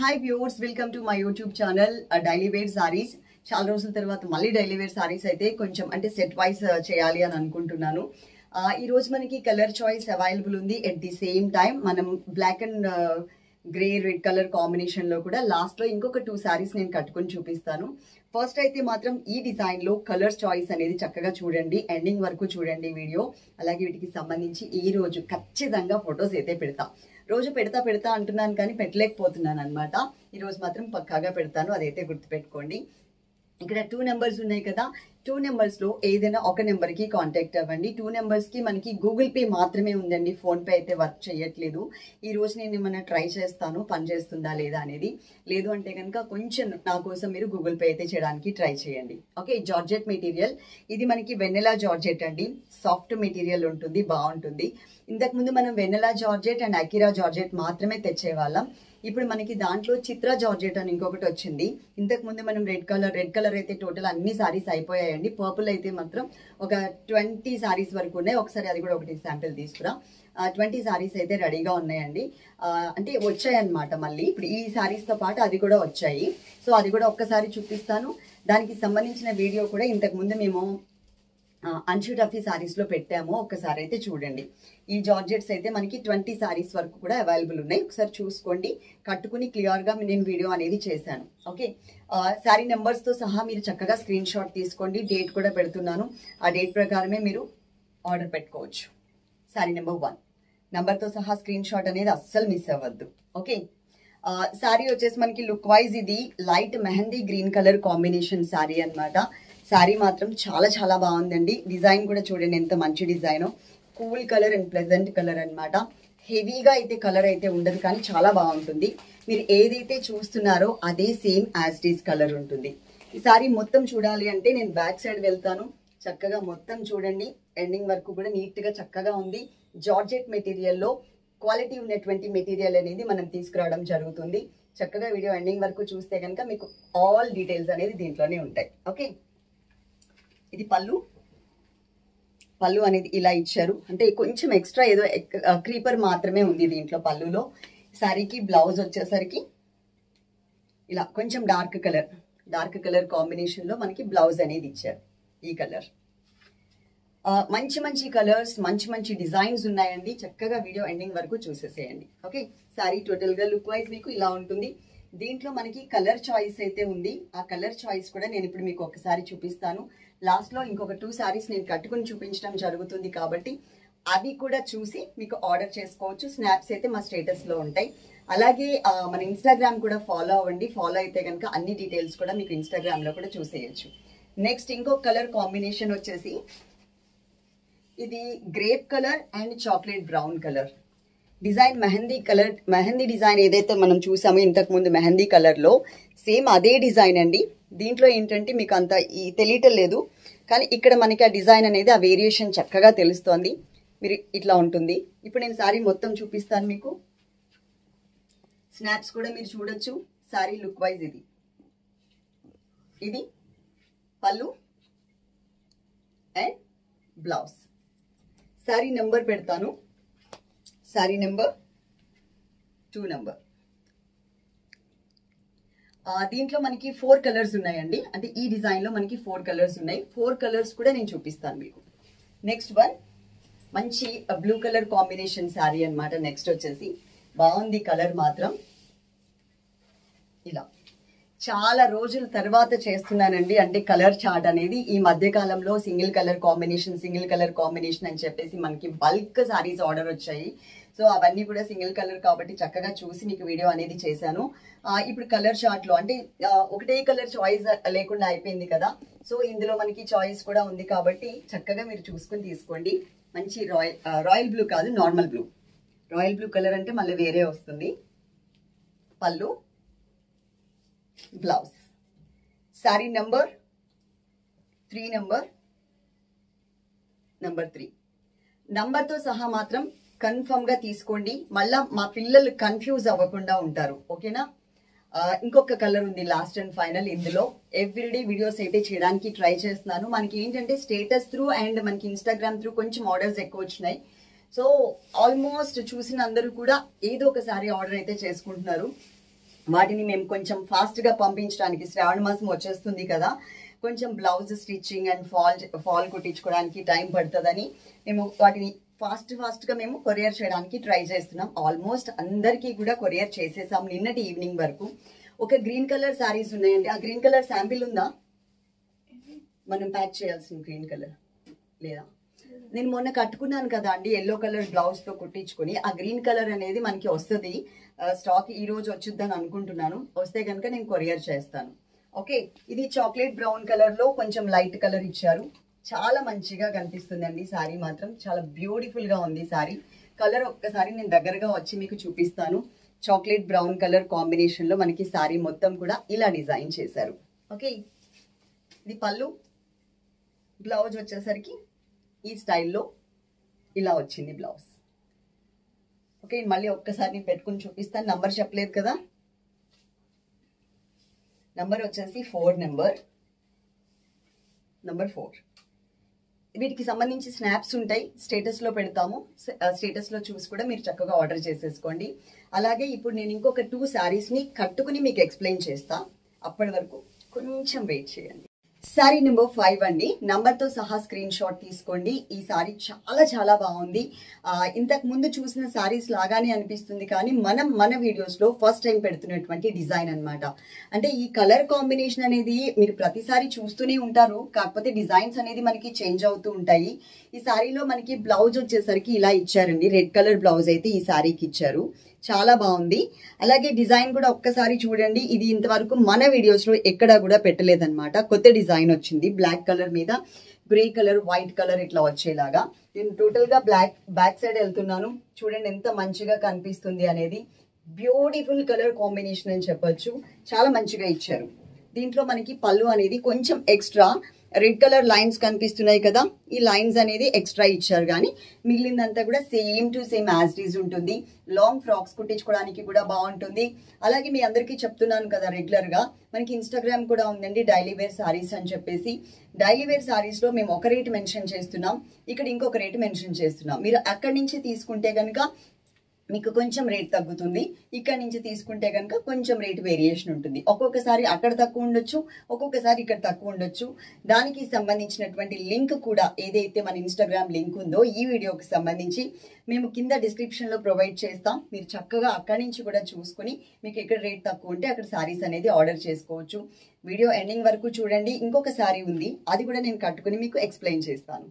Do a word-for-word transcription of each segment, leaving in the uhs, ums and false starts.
Hi viewers, welcome to my YouTube channel daily wear saris. చాలా రోజుల తర్వాత మళ్ళీ డైలీ వేర్ సారీస్ అయితే కొంచెం అంటే సెట్ వైస్ చేయాలి అని అనుకుంటున్నాను. ఈ రోజు మనకి కలర్ చాయిస్ అవైలబుల్ ఉంది. ఎట్ ది సేమ్ టైం మనం black and grey red colour combination లో కూడా లాస్ట్ లో ఇంకొక టూ సారీస్ నేను కట్టుకొని చూపిస్తాను. ఫస్ట్ అయితే మాత్రం ఈ డిజైన్ లో కలర్ చాయిస్ అనేది చక్కగా చూడండి, ఎండింగ్ వరకు చూడండి వీడియో. అలాగే వీటికి సంబంధించి ఈ రోజు ఖచ్చితంగా ఫొటోస్ అయితే పెడతా. రోజు పెడతా పెడతా అంటున్నాను కానీ పెట్టలేకపోతున్నాను అనమాట. ఈ రోజు మాత్రం పక్కాగా పెడతాను, అదైతే గుర్తుపెట్టుకోండి. ఇక్కడ టూ నెంబర్స్ ఉన్నాయి కదా, టూ నెంబర్స్ లో ఏదైనా ఒక నెంబర్ కి కాంటాక్ట్ అవ్వండి. టూ నెంబర్స్ కి మనకి గూగుల్ పే మాత్రమే ఉందండి, ఫోన్ పే అయితే వర్క్ చేయట్లేదు. ఈ రోజు నేను ఏమైనా ట్రై చేస్తాను పని చేస్తుందా లేదా అనేది. లేదు అంటే కనుక కొంచెం నా కోసం మీరు గూగుల్ పే అయితే చేయడానికి ట్రై చేయండి. ఓకే, జార్జెట్ మెటీరియల్ ఇది మనకి వెన్నెలా జార్జెట్ అండి. సాఫ్ట్ మెటీరియల్ ఉంటుంది, బాగుంటుంది. ఇంతకు ముందు మనం Vennela georgette and Akira georgette మాత్రమే తెచ్చేవాళ్ళం. ఇప్పుడు మనకి దాంట్లో చిత్ర జార్జెట్ అని ఇంకొకటి వచ్చింది. ఇంతకు ముందు మనం రెడ్ కలర్ రెడ్ కలర్ అయితే టోటల్ అన్ని సారీస్ అయిపోయాయండి. పర్పుల్ అయితే మాత్రం ఒక ట్వంటీ సారీస్ వరకు ఉన్నాయి. ఒకసారి అది కూడా ఒకటి శాంపిల్ తీసుకురా. ట్వంటీ సారీస్ అయితే రెడీగా ఉన్నాయండి, అంటే వచ్చాయి అనమాట. మళ్ళీ ఇప్పుడు ఈ సారీస్ తో పాటు అది కూడా వచ్చాయి. సో అది కూడా ఒక్కసారి చూపిస్తాను. దానికి సంబంధించిన వీడియో కూడా ఇంతకు ముందు మేము అంచు టఫీ సారీస్ లో పెట్టాము, ఒక్కసారి అయితే చూడండి. ఈ జార్జెట్స్ అయితే మనకి ట్వంటీ సారీస్ వరకు కూడా అవైలబుల్ ఉన్నాయి. ఒకసారి చూసుకోండి, కట్టుకుని క్లియర్ గా నేను వీడియో అనేది చేశాను. ఓకే, సారీ నెంబర్స్ తో సహా మీరు చక్కగా స్క్రీన్ షాట్ తీసుకోండి. డేట్ కూడా పెడుతున్నాను, ఆ డేట్ ప్రకారమే మీరు ఆర్డర్ పెట్టుకోవచ్చు. సారీ నెంబర్ వన్ నెంబర్ తో సహా స్క్రీన్ షాట్ అనేది అస్సలు మిస్ అవ్వద్దు. ఓకే, సారీ వచ్చేసి మనకి లుక్ వైజ్ ఇది light mehndi green colour combination sari అనమాట. శారీ మాత్రం చాలా చాలా బాగుందండి. డిజైన్ కూడా చూడండి ఎంత మంచి design, cool colour and pleasant colour అనమాట. హెవీగా అయితే కలర్ అయితే ఉండదు కానీ చాలా బాగుంటుంది. మీరు ఏదైతే చూస్తున్నారో అదే same as it is colour ఉంటుంది. ఈ సారీ మొత్తం చూడాలి అంటే నేను బ్యాక్ సైడ్ వెళ్తాను. చక్కగా మొత్తం చూడండి, ఎండింగ్ వరకు కూడా నీట్ గా చక్కగా ఉంది. జార్జెట్ మెటీరియల్లో క్వాలిటీ ఉన్నటువంటి మెటీరియల్ అనేది మనం తీసుకురావడం జరుగుతుంది. చక్కగా వీడియో ఎండింగ్ వరకు చూస్తే కనుక మీకు ఆల్ డీటెయిల్స్ అనేది దీంట్లోనే ఉంటాయి. ఓకే, ఇది పళ్ళు. పళ్ళు అనేది ఇలా ఇచ్చారు, అంటే కొంచెం ఎక్స్ట్రా ఏదో క్రీపర్ మాత్రమే ఉంది దీంట్లో పళ్ళులో. సారీకి బ్లౌజ్ వచ్చేసరికి ఇలా కొంచెం dark colour dark colour combination లో మనకి బ్లౌజ్ అనేది ఇచ్చారు. ఈ కలర్ మంచి మంచి కలర్స్, మంచి మంచి డిజైన్స్ ఉన్నాయండి. చక్కగా వీడియో ఎండింగ్ వరకు చూసేసేయండి. ఓకే, సారీ టోటల్ గా లుక్ వైజ్ మీకు ఇలా ఉంటుంది. దీంట్లో మనకి కలర్ చాయిస్ అయితే ఉంది. ఆ కలర్ చాయిస్ కూడా నేను ఇప్పుడు మీకు ఒకసారి చూపిస్తాను. లాస్ట్ లో ఇంకొక టూ సారీస్ నేను కట్టుకుని చూపించడం జరుగుతుంది కాబట్టి అవి కూడా చూసి మీకు ఆర్డర్ చేసుకోవచ్చు. స్నాప్స్ అయితే మా స్టేటస్ లో ఉంటాయి. అలాగే మన ఇన్స్టాగ్రామ్ కూడా ఫాలో అవ్వండి. ఫాలో అయితే కనుక అన్ని డీటెయిల్స్ కూడా మీకు ఇన్స్టాగ్రామ్ లో కూడా చూసేయచ్చు. నెక్స్ట్ ఇంకొక కలర్ కాంబినేషన్ వచ్చేసి ఇది grape colour and chocolate brown colour. Design mehndi colour, mehndi design ఏదైతే మనం చూసామో ఇంతకు ముందు మెహందీ కలర్ లో సేమ్ అదే డిజైన్ అండి. దీంట్లో ఏంటంటే మీకు అంత తెలియటం లేదు కానీ ఇక్కడ మనకి ఆ డిజైన్ అనేది ఆ వేరియేషన్ చక్కగా తెలుస్తోంది. మీరు ఇట్లా ఉంటుంది. ఇప్పుడు నేను సారీ మొత్తం చూపిస్తాను మీకు. స్నాప్స్ కూడా మీరు చూడొచ్చు. సారీ లుక్ వైజ్ ఇది ఇది pallu and blouse. Sari number పెడతాను, సారీ నెంబర్ టూ నెంబర్. దీంట్లో మనకి ఫోర్ కలర్స్ ఉన్నాయండి, అంటే ఈ డిజైన్ లో మనకి ఫోర్ కలర్స్ ఉన్నాయి. ఫోర్ కలర్స్ కూడా నేను చూపిస్తాను మీకు. నెక్స్ట్ వన్ మంచి బ్లూ కలర్ కాంబినేషన్ శారీ అనమాట. నెక్స్ట్ వచ్చేసి బాగుంది కలర్ మాత్రం. ఇలా చాలా రోజుల తర్వాత చేస్తున్నానండి, అంటే కలర్ చార్ట్ అనేది. ఈ మధ్య కాలంలో single colour combination single colour combination అని చెప్పేసి మనకి బల్క్ సారీస్ ఆర్డర్ వచ్చాయి. సో అవన్నీ కూడా సింగిల్ కలర్ కాబట్టి చక్కగా చూసి మీకు వీడియో అనేది చేశాను. ఇప్పుడు కలర్ చార్ట్ లో అంటే ఒకటే కలర్ చాయిస్ లేకుండా అయిపోయింది కదా. సో ఇందులో మనకి చాయిస్ కూడా ఉంది కాబట్టి చక్కగా మీరు చూసుకుని తీసుకోండి. మంచి రాయల్ రాయల్ బ్లూ కాదు, normal blue. Royal blue colour అంటే మళ్ళీ వేరే వస్తుంది. Pallu, blouse. Sari number three number number three నంబర్తో సహా మాత్రం కన్ఫర్మ్ గా తీసుకోండి. మళ్ళా మా పిల్లలు కన్ఫ్యూజ్ అవ్వకుండా ఉంటారు. ఓకేనా, ఇంకొక కలర్ ఉంది లాస్ట్ అండ్ ఫైనల్. ఇందులో ఎవ్రీడే వీడియోస్ అయితే చేయడానికి ట్రై చేస్తున్నాను. మనకి ఏంటంటే స్టేటస్ త్రూ అండ్ మనకి ఇన్స్టాగ్రామ్ త్రూ కొంచెం ఆర్డర్స్ ఎక్కువ వచ్చినాయి. సో ఆల్మోస్ట్ చూసిన అందరూ కూడా ఏదో ఒకసారి ఆర్డర్ అయితే చేసుకుంటున్నారు. వాటిని మేము కొంచెం ఫాస్ట్గా పంపించడానికి, శ్రావణ మాసం వచ్చేస్తుంది కదా, కొంచెం blouse stitching and fall fall కుట్టించుకోవడానికి టైం పడుతుందని మేము వాటిని ఫాస్ట్ ఫాస్ట్గా మేము కొరియర్ చేయడానికి ట్రై చేస్తున్నాం. ఆల్మోస్ట్ అందరికీ కూడా కొరియర్ చేసేసాం నిన్నటి ఈవినింగ్ వరకు. ఒక గ్రీన్ కలర్ శారీస్ ఉన్నాయండి. ఆ గ్రీన్ కలర్ శాంపిల్ ఉందా? మనం ప్యాక్ చేయాల్సిన గ్రీన్ కలర్ లేదా? నేను మొన్న కట్టుకున్నాను కదా అండి ఎల్లో కలర్ బ్లౌజ్ తో కుట్టించుకొని, ఆ గ్రీన్ కలర్ అనేది మనకి వస్తుంది. స్టాక్ ఈ రోజు వచ్చుద్దని అనుకుంటున్నాను. వస్తే కనుక నేను కొరియర్ చేస్తాను. ఓకే, ఇది చాక్లెట్ బ్రౌన్ కలర్ లో కొంచెం లైట్ కలర్ ఇచ్చారు. చాలా మంచిగా కనిపిస్తుందండి శారీ మాత్రం. చాలా బ్యూటిఫుల్ గా ఉంది శారీ. కలర్ ఒక్కసారి నేను దగ్గరగా వచ్చి మీకు చూపిస్తాను. చాక్లెట్ బ్రౌన్ కలర్ కాంబినేషన్ లో మనకి శారీ మొత్తం కూడా ఇలా డిజైన్ చేశారు. ఓకే, ఇది పళ్ళు. బ్లౌజ్ వచ్చేసరికి ఈ స్టైల్లో ఇలా వచ్చింది బ్లౌజ్. ఓకే, మళ్ళీ ఒక్కసారి నేను పెట్టుకుని చూపిస్తాను. నంబర్ చెప్పలేదు కదా, నంబర్ వచ్చేసి ఫోర్ నెంబర్ నంబర్ ఫోర్. వీటికి సంబంధించి స్నాప్స్ ఉంటాయి, స్టేటస్ లో పెడతాము. స్టేటస్ లో చూసి కూడా మీరు చక్కగా ఆర్డర్ చేసేసుకోండి. అలాగే ఇప్పుడు నేను ఇంకొక టూ శారీస్ ని కట్టుకుని మీకు ఎక్స్ప్లెయిన్ చేస్తా. అప్పటి వరకు కొంచెం వెయిట్ చేయండి. శారీ నెంబర్ ఫైవ్ అండి. నంబర్ తో సహా స్క్రీన్ షాట్ తీసుకోండి. ఈ శారీ చాలా చాలా బాగుంది. ఇంతకు ముందు చూసిన శారీస్ లాగానే అనిపిస్తుంది, కానీ మనం మన వీడియోస్ లో ఫస్ట్ టైం పెడుతున్నటువంటి డిజైన్ అన్నమాట. అంటే ఈ కలర్ కాంబినేషన్ అనేది మీరు ప్రతిసారి చూస్తూనే ఉంటారు, కాకపోతే డిజైన్స్ అనేది మనకి చేంజ్ అవుతూ ఉంటాయి. ఈ శారీలో మనకి బ్లౌజ్ వచ్చేసరికి ఇలా ఇచ్చారండి. రెడ్ కలర్ బ్లౌజ్ అయితే ఈ శారీకి ఇచ్చారు. చాలా బాగుంది. అలాగే డిజైన్ కూడా ఒక్కసారి చూడండి. ఇది ఇంతవరకు మన వీడియోస్ లో ఎక్కడా కూడా పెట్టలేదన్నమాట. కొత్త డిజైన్ వచ్చింది. బ్లాక్ కలర్ మీద గ్రే కలర్, వైట్ కలర్ ఇట్లా వచ్చేలాగా. నేను టోటల్ గా బ్లాక్ బ్యాక్ సైడ్ వెళ్తున్నాను. చూడండి ఎంత మంచిగా కనిపిస్తుంది అనేది. బ్యూటిఫుల్ కలర్ కాంబినేషన్ అని చెప్పొచ్చు. చాలా మంచిగా ఇచ్చారు. దీంట్లో మనకి పళ్ళు అనేది కొంచెం ఎక్స్ట్రా రెడ్ కలర్ లైన్స్ కనిపిస్తున్నాయి కదా, ఈ లైన్స్ అనేది ఎక్స్ట్రా ఇచ్చారు, కానీ మిగిలిందంతా కూడా same to same as it is ఉంటుంది. లాంగ్ ఫ్రాక్స్ కుట్టించుకోవడానికి కూడా బాగుంటుంది. అలాగే మీ అందరికీ చెప్తున్నాను కదా రెగ్యులర్ గా, మనకి ఇన్స్టాగ్రామ్ కూడా ఉందండి డైలీ వేర్ సారీస్ అని చెప్పేసి. డైలీ వేర్ సారీస్ లో మేము ఒక రేట్ మెన్షన్ చేస్తున్నాం, ఇక్కడ ఇంకొక రేట్ మెన్షన్ చేస్తున్నాం. మీరు అక్కడి నుంచి తీసుకుంటే కనుక మీకు కొంచెం రేట్ తగ్గుతుంది, ఇక్కడ నుంచి తీసుకుంటే కనుక కొంచెం రేట్ వేరియేషన్ ఉంటుంది. ఒక్కొక్కసారి అక్కడ తక్కువ ఉండొచ్చు, ఒక్కొక్కసారి ఇక్కడ తక్కువ ఉండొచ్చు. దానికి సంబంధించినటువంటి లింక్ కూడా ఏదైతే మన ఇన్స్టాగ్రామ్ లింక్ ఉందో ఈ వీడియోకి సంబంధించి మేము కింద డిస్క్రిప్షన్ లో ప్రొవైడ్ చేస్తాం. మీరు చక్కగా అక్కడి నుంచి కూడా చూసుకుని మీకు ఎక్కడ రేట్ తక్కువ ఉంటే అక్కడ సారీస్ అనేది ఆర్డర్ చేసుకోవచ్చు. వీడియో ఎండింగ్ వరకు చూడండి. ఇంకొక సారీ ఉంది, అది కూడా నేను కట్టుకుని మీకు ఎక్స్ప్లెయిన్ చేస్తాను.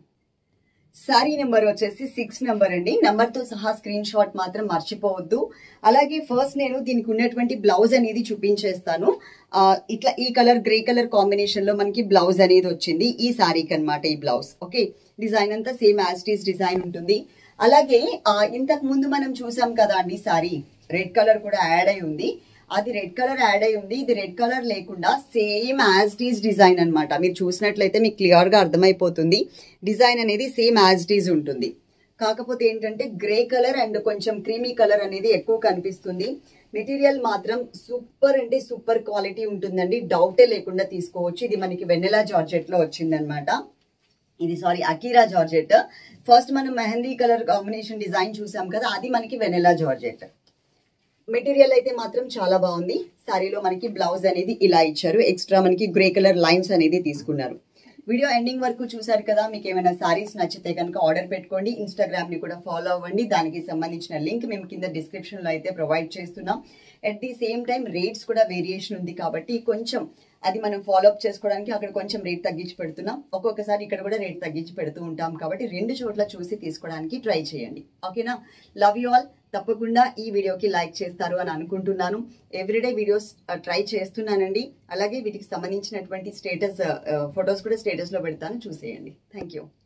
శారీ నెంబర్ వచ్చేసి సిక్స్ నెంబర్ అండి. నెంబర్ తో సహా స్క్రీన్ షాట్ మాత్రం మర్చిపోవద్దు. అలాగే ఫస్ట్ నేను దీనికి ఉన్నటువంటి బ్లౌజ్ అనేది చూపించేస్తాను. ఆ ఇట్లా ఈ కలర్ గ్రే కలర్ కాంబినేషన్ లో మనకి బ్లౌజ్ అనేది వచ్చింది ఈ శారీకి అన్నమాట. ఈ బ్లౌజ్ ఓకే, డిజైన్ అంతా same as it is design ఉంటుంది. అలాగే ఇంతకు ముందు మనం చూసాం కదా అండి శారీ, రెడ్ కలర్ కూడా యాడ్ అయి ఉంది. అది రెడ్ కలర్ యాడ్ అయి ఉంది, ఇది రెడ్ కలర్ లేకుండా same as it is design అనమాట. మీరు చూసినట్లయితే మీకు క్లియర్ గా అర్థమైపోతుంది. డిజైన్ అనేది సేమ్ యాజ్ ఇట్ ఈస్ ఉంటుంది. కాకపోతే ఏంటంటే గ్రే కలర్ అండ్ కొంచెం క్రీమీ కలర్ అనేది ఎక్కువ కనిపిస్తుంది. మెటీరియల్ మాత్రం సూపర్ అంటే సూపర్ క్వాలిటీ ఉంటుందండి, డౌటే లేకుండా తీసుకోవచ్చు. ఇది మనకి వెన్నెలా జార్జెట్ లో వచ్చింది అనమాట. ఇది సారీ అకీరా జార్జెట్. ఫస్ట్ మనం మెహందీ కలర్ కాంబినేషన్ డిజైన్ చూసాం కదా, అది మనకి వెన్నెలా జార్జెట్. మెటీరియల్ అయితే మాత్రం చాలా బాగుంది. శారీలో మనకి బ్లౌజ్ అనేది ఇలా ఇచ్చారు. ఎక్స్ట్రా మనకి గ్రే కలర్ లైన్స్ అనేది తీసుకున్నారు. వీడియో ఎండింగ్ వరకు చూసారు కదా. మీకు ఏమైనా సారీస్ నచ్చితే కనుక ఆర్డర్ పెట్టుకోండి. ఇన్స్టాగ్రామ్ ని కూడా ఫాలో అవ్వండి. దానికి సంబంధించిన లింక్ మేము కింద డిస్క్రిప్షన్ లో అయితే ప్రొవైడ్ చేస్తున్నాం. At the same time rates కూడా వేరియేషన్ ఉంది కాబట్టి కొంచెం అది మనం ఫాలో అప్ చేసుకోవడానికి అక్కడ కొంచెం రేట్ తగ్గించి పెడుతున్నాం. ఒక్కొక్కసారి ఇక్కడ కూడా రేట్ తగ్గించి పెడుతూ ఉంటాం కాబట్టి రెండు చోట్ల చూసి తీసుకోవడానికి ట్రై చేయండి. ఓకేనా? Love you all. తప్పకుండా ఈ వీడియోకి లైక్ చేస్తారు అని అనుకుంటున్నాను. ఎవ్రీడే వీడియోస్ ట్రై చేస్తున్నానండి. అలాగే వీటికి సంబంధించినటువంటి స్టేటస్ ఫొటోస్ కూడా స్టేటస్ లో పెడతాను, చూసేయండి. Thank you.